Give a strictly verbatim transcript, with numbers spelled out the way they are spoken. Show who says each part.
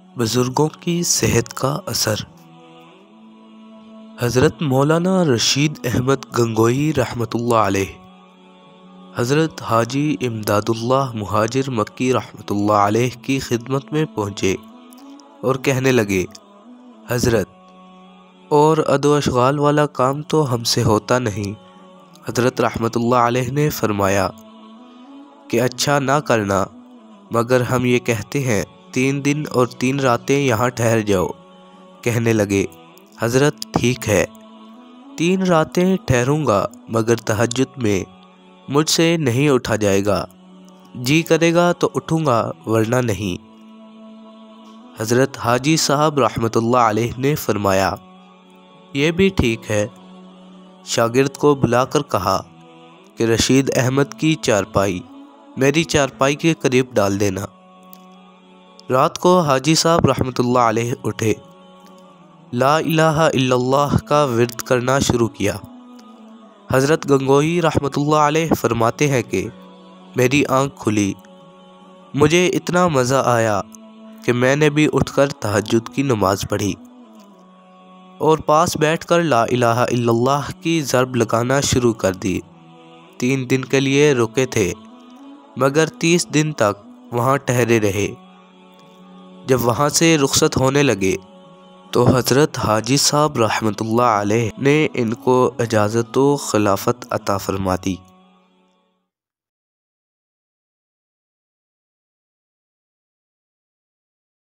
Speaker 1: بزرگوں کی صحت کا اثر۔ حضرت مولانا رشید احمد گنگوئی رحمۃ اللہ علیہ حضرت حاجی امداد اللہ مہاجر مکی رحمۃ اللہ علیہ کی خدمت میں پہنچے اور کہنے لگے، حضرت، اور ادو اشغال والا کام تو ہم سے ہوتا نہیں۔ حضرت رحمۃ اللہ علیہ نے فرمایا کہ اچھا نہ کرنا، مگر ہم یہ کہتے ہیں تین دن اور تین راتیں یہاں ٹھہر جاؤ۔ کہنے لگے، حضرت ٹھیک ہے، تین راتیں ٹھہروں گا، مگر تہجد میں مجھ سے نہیں اٹھا جائے گا، جی کرے گا تو اٹھوں گا ورنہ نہیں۔ حضرت حاجی صاحب رحمۃ اللہ علیہ نے فرمایا، یہ بھی ٹھیک ہے۔ شاگرد کو بلا کر کہا کہ رشید احمد کی چارپائی میری چارپائی کے قریب ڈال دینا۔ رات کو حاجی صاحب رحمۃ اللہ علیہ اٹھے، لا الہ الا اللہ کا ورد کرنا شروع کیا۔ حضرت گنگوئی رحمۃ اللہ علیہ فرماتے ہیں کہ میری آنکھ کھلی، مجھے اتنا مزہ آیا کہ میں نے بھی اٹھ کر تہجد کی نماز پڑھی اور پاس بیٹھ کر لا الہ الا اللہ کی ضرب لگانا شروع کر دی۔ تین دن کے لیے رکے تھے، مگر تیس دن تک وہاں ٹھہرے رہے۔ جب وہاں سے رخصت ہونے لگے تو حضرت حاجی صاحب رحمۃ اللہ علیہ نے ان کو اجازت و خلافت عطا فرما دی۔